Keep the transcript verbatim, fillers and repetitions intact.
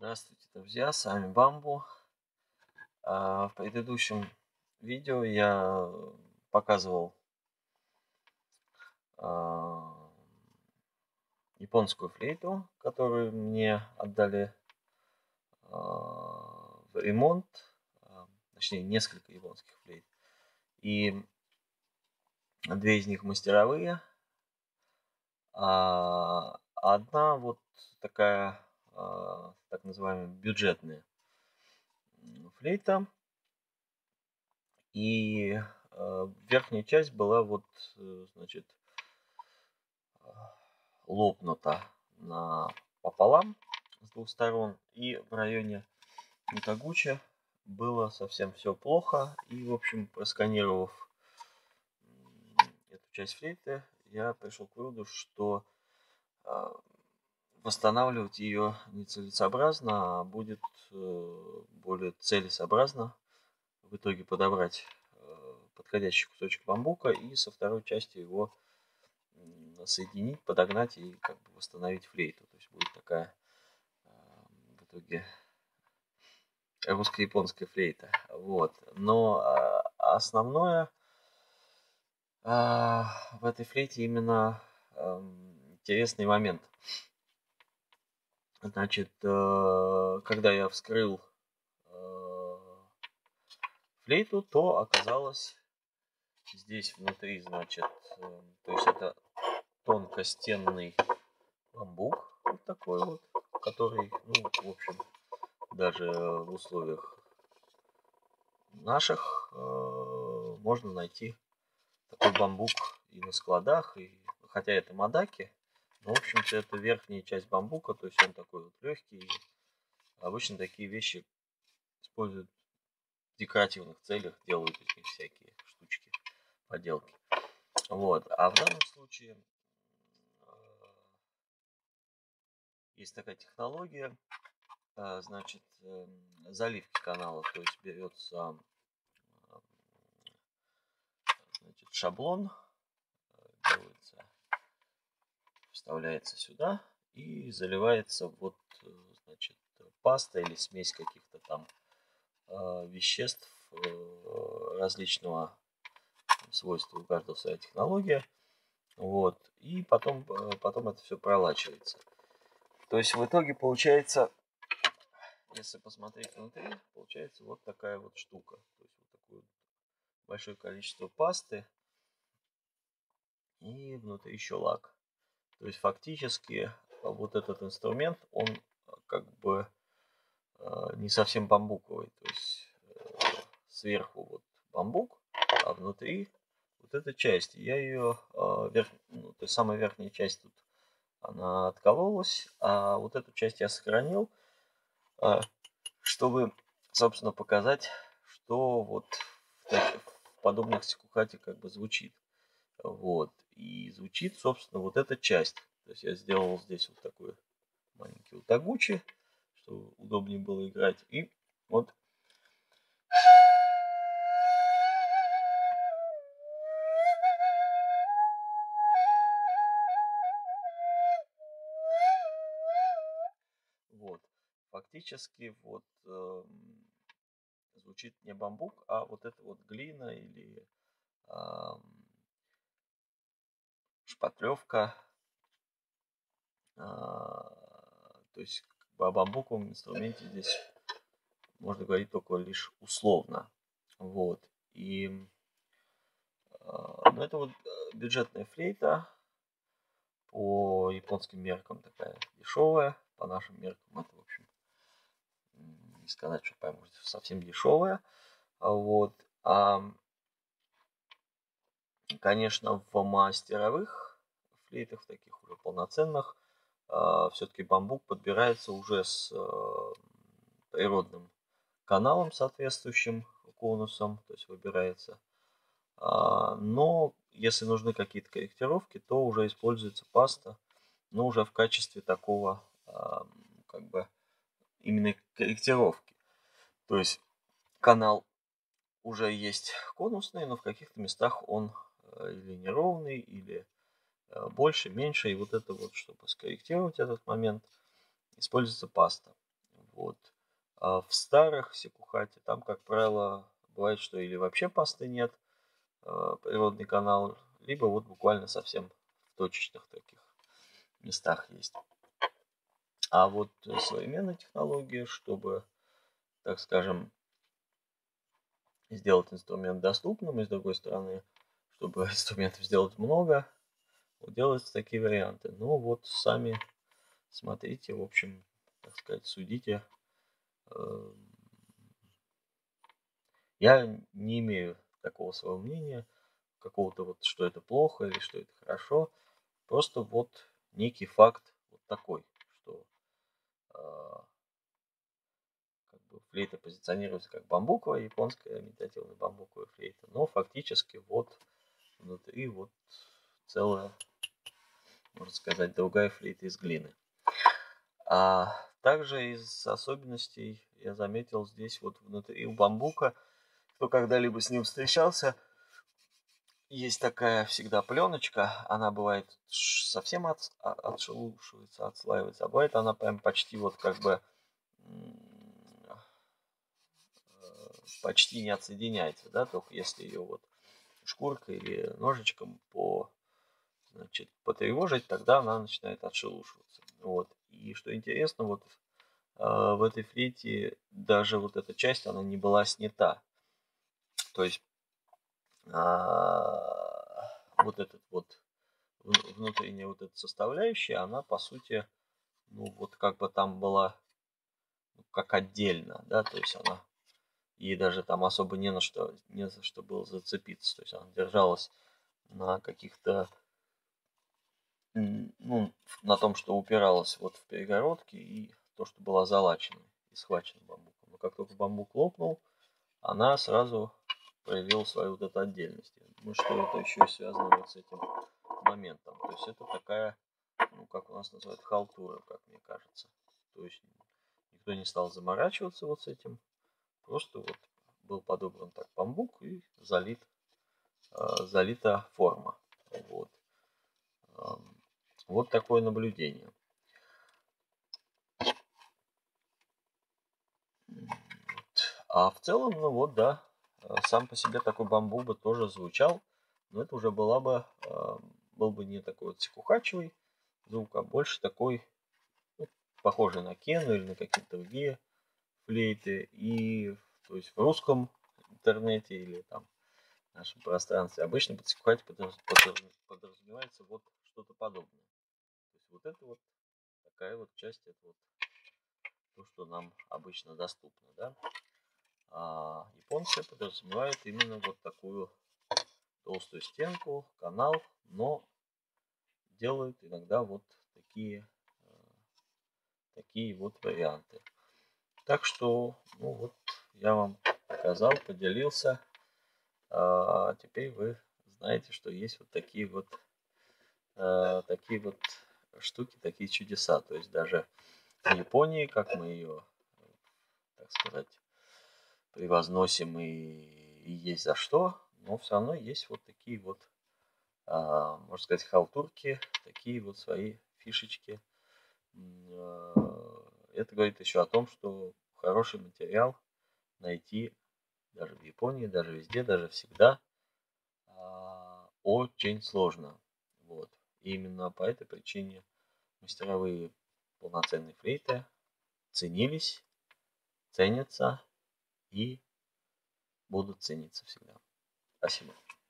Здравствуйте, друзья, с вами Бамбу. А, В предыдущем видео я показывал а, японскую флейту, которую мне отдали а, в ремонт, а, точнее несколько японских флейт. И две из них мастеровые, а одна вот такая а, так называемая бюджетная флейта. И э, верхняя часть была вот, э, значит, лопнута на пополам с двух сторон. И в районе Митагучи было совсем все плохо. И, в общем, просканировав эту часть флейты, я пришел к выводу, что э, восстанавливать ее нецелесообразно, а будет э, более целесообразно в итоге подобрать э, подходящий кусочек бамбука и со второй части его соединить, подогнать и как бы восстановить флейту. То есть будет такая э, в итоге русско-японская флейта. Вот. Но э, основное э, в этой флейте именно э, интересный момент. Значит, э, когда я вскрыл э, флейту, то оказалось здесь внутри, значит, э, то есть это тонкостенный бамбук вот такой вот, который, ну, в общем, даже в условиях наших э, можно найти такой бамбук и на складах, и хотя это мадаки, но, в общем-то, это верхняя часть бамбука, то есть он такой вот легкий. Обычно такие вещи используют в декоративных целях, делают из них всякие штучки, поделки. Вот. А в данном случае есть такая технология, значит, заливки канала, то есть берется, значит, шаблон, делается, вставляется сюда и заливается вот, значит, паста или смесь каких-то там веществ различного свойства, у каждого своя технология. Вот. И потом, потом это все пролачивается. То есть в итоге получается, если посмотреть внутри, получается вот такая вот штука. То есть вот такое вот большое количество пасты. И внутри еще лак. То есть фактически вот этот инструмент, он как бы не совсем бамбуковый. То есть сверху вот бамбук, а внутри вот эта часть. Я ее, верх... ну, то есть самая верхняя часть тут, она откололась, а вот эту часть я сохранил, чтобы, собственно, показать, что вот в, таких, в подобных сикухате как бы звучит. Вот. И звучит, собственно, вот эта часть. То есть я сделал здесь вот такой маленький утагучи, чтобы удобнее было играть. И вот вот. Фактически вот э, звучит не бамбук, а вот это вот глина или э, шпатлевка. Э, то есть о бамбуковом инструменте здесь можно говорить только лишь условно. Вот. И ну, это вот бюджетная флейта, по японским меркам такая дешевая, по нашим меркам это, в общем, не сказать, что прям совсем дешевая. Вот. А, конечно, в мастеровых флейтах, таких уже полноценных, все-таки бамбук подбирается уже с природным каналом соответствующим конусом, то есть выбирается. Но если нужны какие-то корректировки, то уже используется паста, но уже в качестве такого, как бы, именно корректировки. То есть канал уже есть конусный, но в каких-то местах он или неровный, или больше, меньше. И вот это вот, чтобы скорректировать этот момент, используется паста. Вот. Вот. А в старых сикухате там, как правило, бывает, что или вообще пасты нет, э, природный канал, либо вот буквально совсем в точечных таких местах есть. А вот современные технологии, чтобы, так скажем, сделать инструмент доступным, и с другой стороны, чтобы инструментов сделать много, вот делаются такие варианты. Ну вот сами смотрите, в общем, так сказать, судите. Я не имею такого своего мнения, какого-то вот, что это плохо или что это хорошо. Просто вот некий факт вот такой, что э, как бы флейта позиционируется как бамбуковая, японская имитативная бамбуковая флейта, но фактически вот внутри вот целая, можно сказать, другая флейта из глины. А также из особенностей я заметил здесь вот внутри у бамбука, кто когда-либо с ним встречался, есть такая всегда пленочка, она бывает совсем от, отшелушивается, отслаивается, а бывает она прям почти вот как бы почти не отсоединяется, да, только если ее вот шкуркой или ножичком по, значит, потревожить, тогда она начинает отшелушиваться. Вот. И что интересно, вот э, в этой флейте даже вот эта часть, она не была снята. То есть э, вот этот вот внутренняя вот эта составляющая, она по сути, ну вот как бы там была, ну, как отдельно, да, то есть она, ей даже там особо не на что, не за что было зацепиться, то есть она держалась на каких-то, ну, на том, что упиралась вот в перегородки и то, что была залачена и схвачена бамбуком. Но как только бамбук лопнул, она сразу проявила свою вот эту отдельность. Я думаю, что это еще и связано вот с этим моментом. То есть это такая, ну, как у нас называют, халтура, как мне кажется. То есть никто не стал заморачиваться вот с этим. Просто вот был подобран так бамбук и залит, э, залита форма. Вот. Вот такое наблюдение. А в целом, ну вот, да, сам по себе такой бамбук бы тоже звучал, но это уже была бы, был бы не такой вот сикухачевый звук, а больше такой, ну, похожий на кену или на какие-то другие флейты. И то есть в русском интернете или там в нашем пространстве обычно под сикухати подразумевается вот что-то подобное. То есть вот это вот такая вот часть, это вот то, что нам обычно доступно, да. А японцы подразумевают именно вот такую толстую стенку, канал, но делают иногда вот такие, такие вот варианты. Так что, ну вот, я вам показал, поделился. А теперь вы знаете, что есть вот такие вот, а, такие вот штуки, такие чудеса. То есть даже в Японии, как мы ее, так сказать, превозносим и, и есть за что, но все равно есть вот такие вот, а, можно сказать, халтурки, такие вот свои фишечки. Это говорит еще о том, что хороший материал найти даже в Японии, даже везде, даже всегда а, очень сложно. Вот. И именно по этой причине мастеровые полноценные флейты ценились, ценятся и будут цениться всегда. Спасибо.